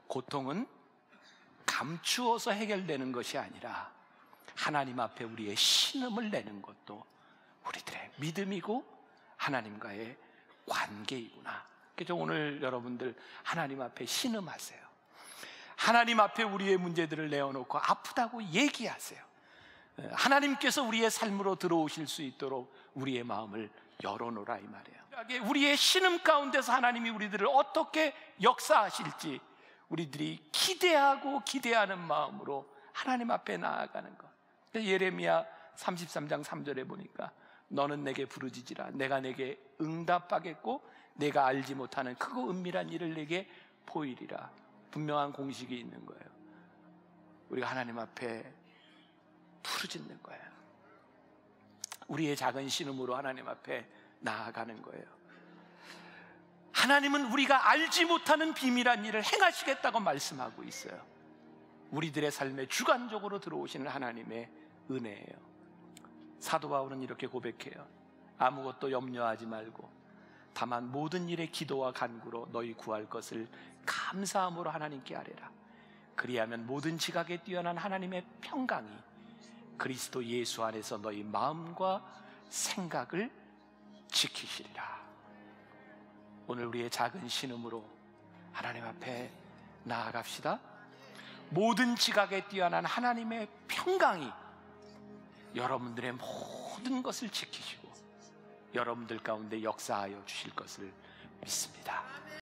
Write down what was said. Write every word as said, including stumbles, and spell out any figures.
고통은 감추어서 해결되는 것이 아니라 하나님 앞에 우리의 신음을 내는 것도 우리들의 믿음이고 하나님과의 관계이구나. 그래서 오늘 여러분들 하나님 앞에 신음하세요. 하나님 앞에 우리의 문제들을 내어놓고 아프다고 얘기하세요. 하나님께서 우리의 삶으로 들어오실 수 있도록 우리의 마음을 열어놓으라 이 말이에요. 우리의 신음 가운데서 하나님이 우리들을 어떻게 역사하실지 우리들이 기대하고 기대하는 마음으로 하나님 앞에 나아가는 것. 예레미야 삼십삼 장 삼 절에 보니까 너는 내게 부르짖으라 내가 내게 응답하겠고 내가 알지 못하는 크고 은밀한 일을 내게 보이리라. 분명한 공식이 있는 거예요. 우리가 하나님 앞에 부르짖는 거예요. 우리의 작은 신음으로 하나님 앞에 나아가는 거예요. 하나님은 우리가 알지 못하는 비밀한 일을 행하시겠다고 말씀하고 있어요. 우리들의 삶에 주관적으로 들어오시는 하나님의 은혜예요. 사도 바울은 이렇게 고백해요. 아무것도 염려하지 말고 다만 모든 일에 기도와 간구로 너희 구할 것을 감사함으로 하나님께 아뢰라. 그리하면 모든 지각에 뛰어난 하나님의 평강이 그리스도 예수 안에서 너희 마음과 생각을 지키시리라. 오늘 우리의 작은 신음으로 하나님 앞에 나아갑시다. 모든 지각에 뛰어난 하나님의 평강이 여러분들의 모든 것을 지키시고 여러분들 가운데 역사하여 주실 것을 믿습니다.